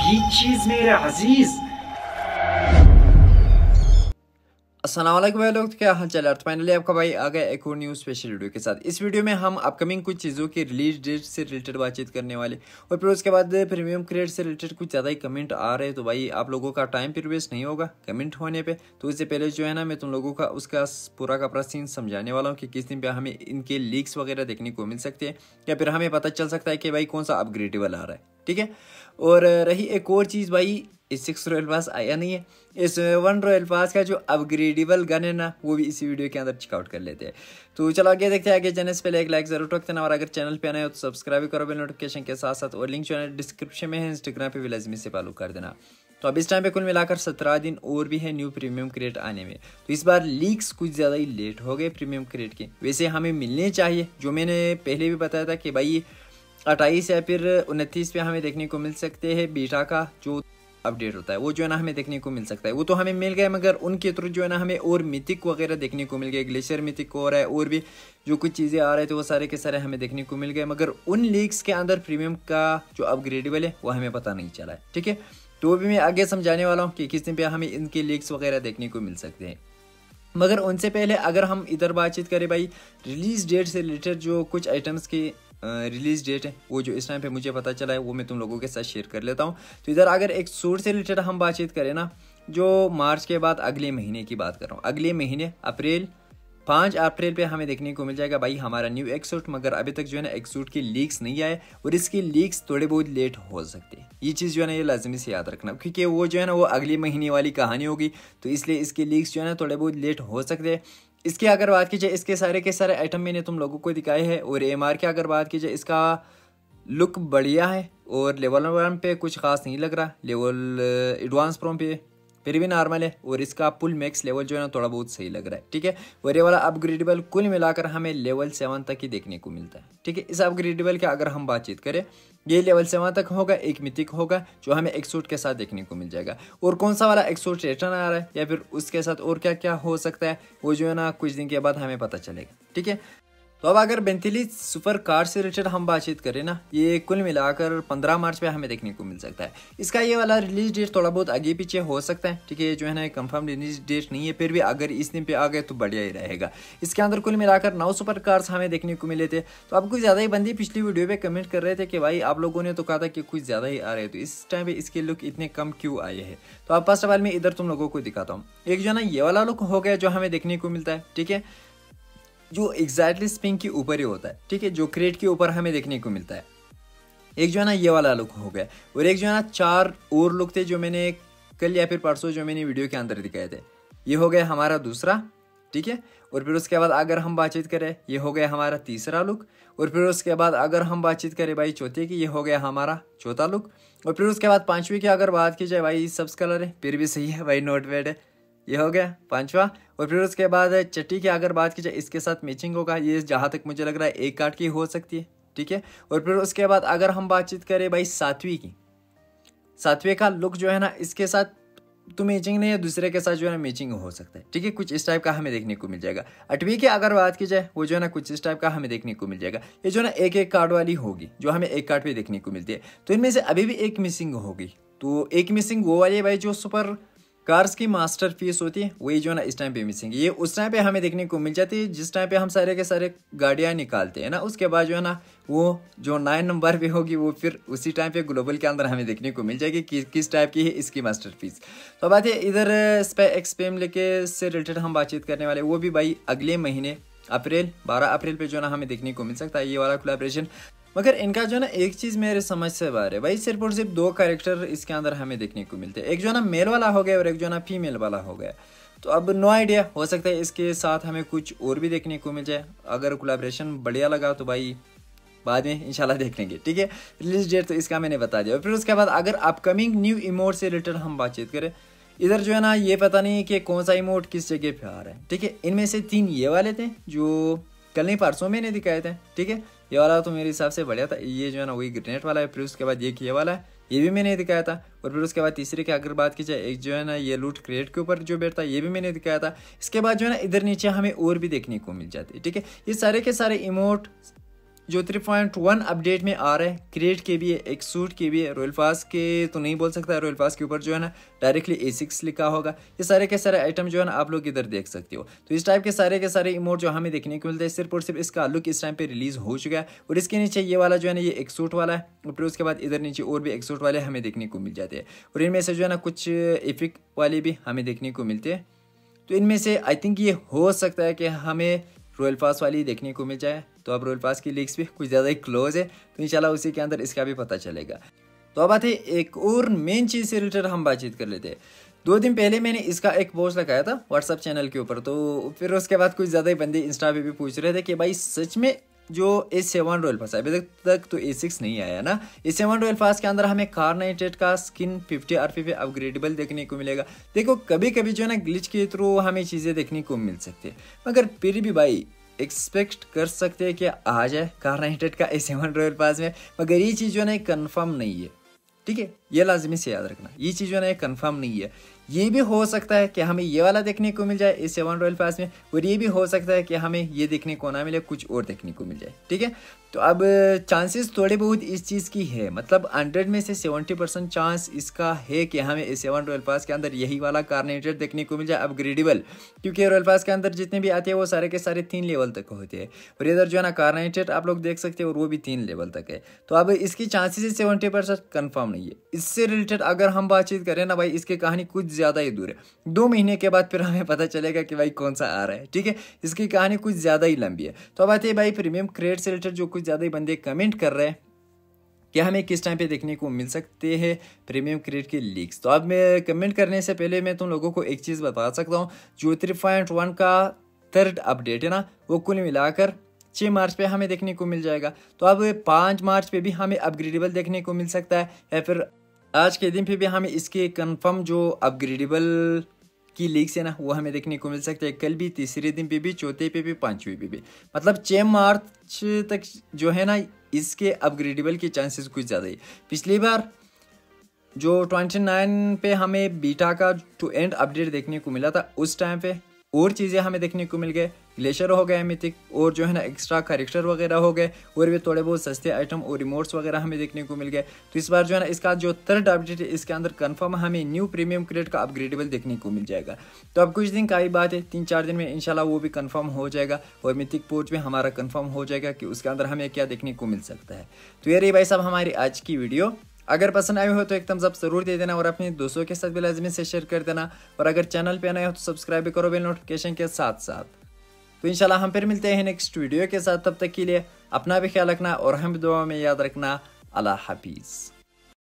ये चीज मेरे अजीज। अस्सलाम वालेकुम भाई लोग, तो क्या हाल चाल है। तो फाइनली आपका भाई आ गया एक और न्यू स्पेशल वीडियो के साथ। इस वीडियो में हम अपकमिंग कुछ चीज़ों की रिलीज डेट से रिलेटेड बातचीत करने वाले और फिर उसके बाद प्रीमियम क्रेडिट से रिलेटेड कुछ ज़्यादा ही कमेंट आ रहे हैं। तो भाई आप लोगों का टाइम फिर वेस्ट नहीं होगा कमेंट होने पे। तो इससे पहले जो है ना, मैं तुम लोगों का उसका पूरा का पूरा सीन समझाने वाला हूँ कि किस दिन पे हमें इनके लीक्स वगैरह देखने को मिल सकते हैं या फिर हमें पता चल सकता है कि भाई कौन सा अपग्रेडेबल आ रहा है। ठीक है। और रही एक और चीज़ भाई, इस 6 रॉयल पास आया नहीं है। इस 1 रॉयल पास का जो अपग्रेडेबल गन है ना, वो भी इसी वीडियो के अंदर चेकआउट कर लेते हैं। तो चलो आगे देखते हैं। आगे जाने से पहले एक लाइक जरूर ठोक देना और अगर चैनल पे आए हो तो सब्सक्राइब करो बेल नोटिफिकेशन के साथ साथ। और लिंक जो है डिस्क्रिप्शन में है, इंस्टाग्राम पे भी लाजमी से फॉलो कर देना। तो अब इस टाइम पे कुल मिलाकर 17 दिन और भी है न्यू प्रीमियम क्रेडिट आने में। तो इस बार लीक्स कुछ ज़्यादा ही लेट हो गए प्रीमियम क्रेडिट के। वैसे हमें मिलने चाहिए, जो मैंने पहले भी बताया था कि भाई 28 या फिर 29 पे हमें देखने को मिल सकते हैं बीटा का जो अपडेट होता है, वो जो है ना हमें देखने को मिल सकता है। वो तो हमें मिल गया, मगर उनके थ्रू जो है ना हमें और मिथिक वगैरह देखने को मिल गए। ग्लेशियर मिथिक हो रहा है और भी जो कुछ चीज़ें आ रहे थे वो सारे के सारे हमें देखने को मिल गए, मगर उन लीक्स के अंदर प्रीमियम का जो अपग्रेडेबल है वो हमें पता नहीं चला है। ठीक है। तो वो भी मैं आगे समझाने वाला हूँ कि किस दिन पे हमें इनके लीक्स वगैरह देखने को मिल सकते हैं। मगर उनसे पहले अगर हम इधर बातचीत करें भाई, रिलीज डेट से रिलेटेड जो कुछ आइटम्स की रिलीज डेट है वो जो इस टाइम पे मुझे पता चला है वो मैं तुम लोगों के साथ शेयर कर लेता हूँ। तो इधर अगर एक सूट से रिलेटेड हम बातचीत करें ना, जो मार्च के बाद अगले महीने की बात कर रहा हूँ, अगले महीने अप्रैल 5 अप्रैल पे हमें देखने को मिल जाएगा भाई हमारा न्यू एक्सूट। मगर अभी तक जो है ना एक्सूट की लीक्स नहीं आए और इसकी लीक्स थोड़े बहुत लेट हो सकते हैं। ये चीज़ जो है ना ये लाजमी से याद रखना, क्योंकि वो जो है ना वो अगले महीने वाली कहानी होगी। तो इसलिए इसकी लीक्स जो है ना थोड़े बहुत लेट हो सकते हैं। इसकी अगर बात की जाए, इसके सारे के सारे आइटम मैंने तुम लोगों को दिखाए हैं। और AMR की अगर बात की जाए, इसका लुक बढ़िया है और लेवल 1 पे कुछ खास नहीं लग रहा। लेवल एडवांस प्रो पे फिर भी नॉर्मल है और इसका पुल मैक्स लेवल जो है ना थोड़ा बहुत सही लग रहा है। ठीक है। और ये वाला अपग्रेडेबल कुल मिलाकर हमें लेवल 7 तक ही देखने को मिलता है। ठीक है। इस अपग्रेडेबल की अगर हम बातचीत करें, ये लेवल 7 तक होगा। एक मिथिक होगा जो हमें एक्सूट के साथ देखने को मिल जाएगा। और कौन सा वाला एक्सूट रिटर्न आ रहा है या फिर उसके साथ और क्या क्या हो सकता है वो जो है ना कुछ दिन के बाद हमें पता चलेगा। ठीक है। तो अब अगर बेंटली सुपर कार से रिलेटेड हम बातचीत करें ना, ये कुल मिलाकर 15 मार्च पे हमें देखने को मिल सकता है। इसका ये वाला रिलीज डेट थोड़ा बहुत आगे पीछे हो सकता है। ठीक है। जो है ना कंफर्म रिलीज डेट नहीं है, फिर भी अगर इस दिन पे आ गए तो बढ़िया ही रहेगा। इसके अंदर कुल मिलाकर 9 सुपर कार्स हमें देखने को मिले थे। तो अब कुछ ज़्यादा ही बंदी पिछली वीडियो पे कमेंट कर रहे थे कि भाई आप लोगों ने तो कहा था कि कुछ ज़्यादा ही आ रहे हैं, तो इस टाइम पे इसके लुक इतने कम क्यों आए हैं। तो अब फर्स्ट ऑफ ऑल मैं इधर तुम लोगों को दिखाता हूँ। एक जो है ना ये वाला लुक हो गया जो हमें देखने को मिलता है। ठीक है। जो एग्जैक्टली स्पिंग के ऊपर ही होता है। ठीक है। जो क्रेट के ऊपर हमें देखने को मिलता है। एक जो है ना ये वाला लुक हो गया और एक जो है ना 4 और लुक थे जो मैंने कल या फिर परसों जो मैंने वीडियो के अंदर दिखाए थे। ये हो गया हमारा दूसरा। ठीक है। और फिर उसके बाद अगर हम बातचीत करें, ये हो गया हमारा तीसरा लुक। और फिर उसके बाद अगर हम बातचीत करें भाई चौथे की, ये हो गया हमारा चौथा लुक। और फिर उसके बाद 5वीं की अगर बात की जाए भाई, सब्स कलर है फिर भी सही है भाई, नोट बैड है। ये हो गया 5वां। और फिर उसके बाद चट्टी की अगर बात की जाए, इसके साथ मैचिंग होगा। ये जहाँ तक मुझे लग रहा है एक कार्ड की हो सकती है। ठीक है। और फिर उसके बाद अगर हम बातचीत करें भाई 7वीं की, 7वें का लुक जो है ना इसके साथ तो मैचिंग नहीं है, दूसरे के साथ जो है ना मैचिंग हो सकता है। ठीक है। कुछ इस टाइप का हमें देखने को मिल जाएगा। 8वीं की अगर बात की जाए, वो जो है ना कुछ इस टाइप का हमें देखने को मिल जाएगा। ये जो है ना एक एक कार्ड वाली होगी जो हमें एक कार्ड पे देखने को मिलती है। तो इनमें से अभी भी एक मिसिंग होगी। तो एक मिसिंग वो वाली है भाई जो सुपर कार्स की मास्टर पीस होती है, वही जो है ना इस टाइम पे मिसिंग है। ये उस टाइम पे हमें देखने को मिल जाती है जिस टाइम पे हम सारे के सारे गाड़ियाँ निकालते हैं ना। उसके बाद जो है ना वो जो 9 नंबर पे होगी वो फिर उसी टाइम पे ग्लोबल के अंदर हमें देखने को मिल जाएगी कि किस टाइप की है इसकी मास्टर पीस। तो बात है इधर एक्सपेम लेके से रिलेटेड हम बातचीत करने वाले, वो भी भाई अगले महीने अप्रैल 12 अप्रैल पे जो है ना हमें देखने को मिल सकता है ये वाला कोलैबोरेशन। मगर इनका जो है ना एक चीज़ मेरे समझ से बाहर है भाई, सिर्फ और सिर्फ 2 कैरेक्टर इसके अंदर हमें देखने को मिलते हैं। एक जो है ना मेल वाला हो गया और एक जो है ना फीमेल वाला हो गया। तो अब नो आइडिया, हो सकता है इसके साथ हमें कुछ और भी देखने को मिल जाए। अगर कोलैबोरेशन बढ़िया लगा तो भाई बाद में इंशाल्लाह देख लेंगे। ठीक है। रिलीज डेट तो इसका मैंने बता दिया। और फिर उसके बाद अगर अपकमिंग न्यू इमोट से रिलेटेड हम बातचीत करें, इधर जो है ना ये पता नहीं कि कौन सा इमोट किस जगह पे आ रहा है। ठीक है। इनमें से 3 ये वाले थे जो कल नहीं परसों मैंने दिखाए थे। ठीक है। ये वाला तो मेरे हिसाब से बढ़िया था। ये जो है ना वही ग्रेनेड वाला है। फिर उसके बाद ये वाला है, ये भी मैंने दिखाया था। और फिर उसके बाद तीसरे की अगर बात की जाए, एक जो है ना ये लूट क्रेट के ऊपर जो बैठता है, ये भी मैंने दिखाया था। इसके बाद जो है ना इधर नीचे हमें और भी देखने को मिल जाती है। ठीक है। ये सारे के सारे इमोट जो 3.1 अपडेट में आ रहा है, क्रिएट के भी है, एक्सूट के भी है, रॉयल पास के तो नहीं बोल सकता, रॉयल पास के ऊपर जो है ना डायरेक्टली A6 लिखा होगा। ये सारे के सारे आइटम जो है ना आप लोग इधर देख सकते हो। तो इस टाइप के सारे इमोट जो हमें देखने को मिलते हैं, सिर्फ और सिर्फ इसका लुक इस टाइम पे रिलीज हो चुका है। और इसके नीचे ये वाला जो है ना ये एक्सूट वाला है, और फिर उसके बाद इधर नीचे और भी एक्सूट वाले हमें देखने को मिल जाते हैं। और इनमें से जो है ना कुछ इफिक वाले भी हमें देखने को मिलते हैं। तो इनमें से आई थिंक ये हो सकता है कि हमें रॉयल पास वाली देखने को मिल जाए। तो अब रॉयल पास की लीक्स भी कुछ ज़्यादा ही क्लोज है, तो इंशाल्लाह उसी के अंदर इसका भी पता चलेगा। तो अब आते एक और मेन चीज़ से रिलेटेड हम बातचीत कर लेते हैं। 2 दिन पहले मैंने इसका एक पोस्ट लगाया था व्हाट्सअप चैनल के ऊपर, तो फिर उसके बाद कुछ ज़्यादा ही बंदे इंस्टा पे भी पूछ रहे थे कि भाई सच में जो A7 रॉयल पास अभी तक तो A6 नहीं आया ना, A7 रॉयल पास के अंदर हमें कार 98 का स्किन 50 RP पे अपग्रेडेबल देखने को मिलेगा। देखो कभी कभी जो है ना ग्लिच के थ्रू हमें चीज़ें देखने को मिल सकती है, मगर फिर भी भाई एक्सपेक्ट कर सकते हैं कि आ जाए कार 98 का A7 रॉयल पास में, मगर ये चीज़ जो है ना कन्फर्म नहीं है। ठीक है, ये लाजमी से याद रखना, ये चीज़ जो है ना कन्फर्म नहीं है। ये भी हो सकता है कि हमें ये वाला देखने को मिल जाए A7 रॉयल पास में, और ये भी हो सकता है कि हमें ये देखने को ना मिले, कुछ और देखने को मिल जाए। ठीक है, तो अब चांसेस थोड़े बहुत इस चीज़ की है, मतलब 100 में से 70% चांस इसका है कि हमें A7 रॉयल पास के अंदर यही वाला कार 98 देखने को मिल जाए अपग्रेडेबल, क्योंकि रॉयल पास के अंदर जितने भी आते हैं वो सारे के सारे 3 लेवल तक होते हैं, और इधर जो है ना कार 98 आप लोग देख सकते हो और वो भी 3 लेवल तक है। तो अब इसकी चांसेस 70% कन्फर्म नहीं है। इससे रिलेटेड अगर हम बातचीत करें ना भाई, इसकी कहानी कुछ ज़्यादा ही दूर है। 2 महीने के बाद फिर हमें पता चलेगा कि भाई कौन सा आ रहा है। ठीक है, इसकी कहानी कुछ ज़्यादा ही लंबी है। तो अब आते हैं भाई प्रीमियम क्रेट से रिलेटेड, जो कुछ ज़्यादा ही बंदे कमेंट कर रहे हैं कि हमें किस टाइम पे देखने को मिल सकते हैं प्रीमियम क्रेट के लीक्स। तो अब मैं कमेंट करने से पहले मैं तुम लोगों को एक चीज़ बता सकता हूँ, जो 3.1 का 3rd अपडेट है ना, वो कुल मिलाकर 6 मार्च पे हमें देखने को मिल जाएगा। तो अब 5 मार्च पे भी हमें अपग्रेडेबल देखने को मिल सकता है, या फिर आज के दिन पे भी हमें इसके कंफर्म जो अपग्रेडेबल की लीक्स है ना वो हमें देखने को मिल सकते हैं। कल भी, तीसरे दिन पे भी, चौथे पे भी, 5वें पे भी, मतलब 6 मार्च तक जो है ना इसके अपग्रेडेबल के चांसेस कुछ ज़्यादा ही। पिछली बार जो 29 पे हमें बीटा का टू एंड अपडेट देखने को मिला था, उस टाइम पे और चीज़ें हमें देखने को मिल गए, ग्लेशियर हो गए मिथिक, और जो है ना एक्स्ट्रा कैरेक्टर वगैरह हो गए, और भी थोड़े बहुत सस्ते आइटम और रिमोट्स वगैरह हमें देखने को मिल गए। तो इस बार जो है ना इसका जो 3rd अपडेट है, इसके अंदर कंफर्म हमें न्यू प्रीमियम क्रेट का अपग्रेडेबल देखने को मिल जाएगा। तो अब कुछ दिन का ही बात है, 3-4 दिन में इंशाल्लाह वो भी कंफर्म हो जाएगा, और मिथिक पोर्च में हमारा कंफर्म हो जाएगा कि उसके अंदर हमें क्या देखने को मिल सकता है। तो ये रही भाई साहब हमारी आज की वीडियो। अगर पसंद आई हो तो एक थम्स अप जरूर दे देना, और अपने दोस्तों के साथ भी लाजमी से शेयर कर देना, और अगर चैनल पे नए हो तो सब्सक्राइब भी करो बेल नोटिफिकेशन के साथ साथ। तो इंशाल्लाह हम फिर मिलते हैं नेक्स्ट वीडियो के साथ, तब तक के लिए अपना भी ख्याल रखना और हम दुआ में याद रखना। अल्लाह हाफिज़।